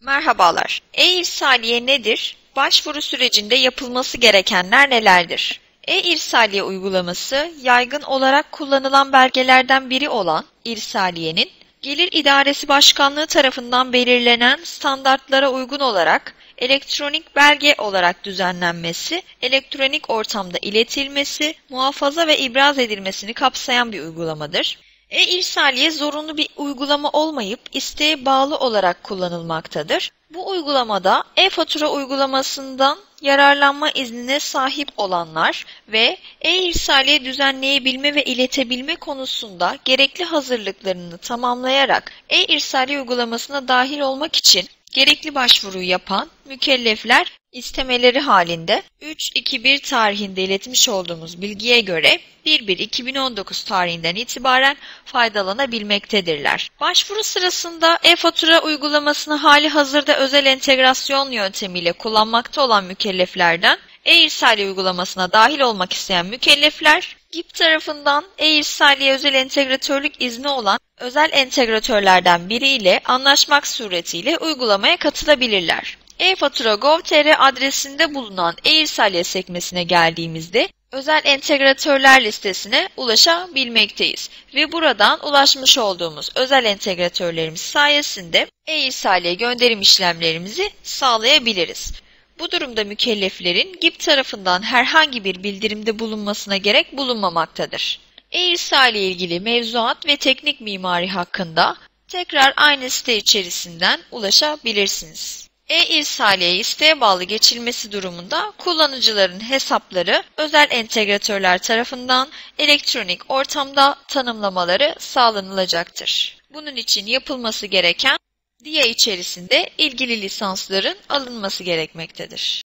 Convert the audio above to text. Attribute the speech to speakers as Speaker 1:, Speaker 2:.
Speaker 1: Merhabalar. E-İrsaliye nedir? Başvuru sürecinde yapılması gerekenler nelerdir? E-İrsaliye uygulaması, yaygın olarak kullanılan belgelerden biri olan İrsaliye'nin, Gelir İdaresi Başkanlığı tarafından belirlenen standartlara uygun olarak elektronik belge olarak düzenlenmesi, elektronik ortamda iletilmesi, muhafaza ve ibraz edilmesini kapsayan bir uygulamadır. E-İrsaliye zorunlu bir uygulama olmayıp isteğe bağlı olarak kullanılmaktadır. Bu uygulamada e-fatura uygulamasından yararlanma iznine sahip olanlar ve e-İrsaliye düzenleyebilme ve iletebilme konusunda gerekli hazırlıklarını tamamlayarak e-İrsaliye uygulamasına dahil olmak için gerekli başvuruyu yapan mükellefler istemeleri halinde 3.2.1 tarihinde iletmiş olduğumuz bilgiye göre 1.1.2019 tarihinden itibaren faydalanabilmektedirler. Başvuru sırasında e-fatura uygulamasını hali hazırda özel entegrasyon yöntemiyle kullanmakta olan mükelleflerden e-İrsaliye uygulamasına dahil olmak isteyen mükellefler, GİP tarafından e-İrsaliye özel entegratörlük izni olan özel entegratörlerden biriyle anlaşmak suretiyle uygulamaya katılabilirler. e-fatura.gov.tr adresinde bulunan e-İrsaliye sekmesine geldiğimizde özel entegratörler listesine ulaşabilmekteyiz ve buradan ulaşmış olduğumuz özel entegratörlerimiz sayesinde e-İrsaliye gönderim işlemlerimizi sağlayabiliriz. Bu durumda mükelleflerin GİP tarafından herhangi bir bildirimde bulunmasına gerek bulunmamaktadır. E-İrsaliye ile ilgili mevzuat ve teknik mimari hakkında tekrar aynı site içerisinden ulaşabilirsiniz. E-İrsaliye'ye isteğe bağlı geçilmesi durumunda kullanıcıların hesapları özel entegratörler tarafından elektronik ortamda tanımlamaları sağlanılacaktır. Bunun için yapılması gereken DIA içerisinde ilgili lisansların alınması gerekmektedir.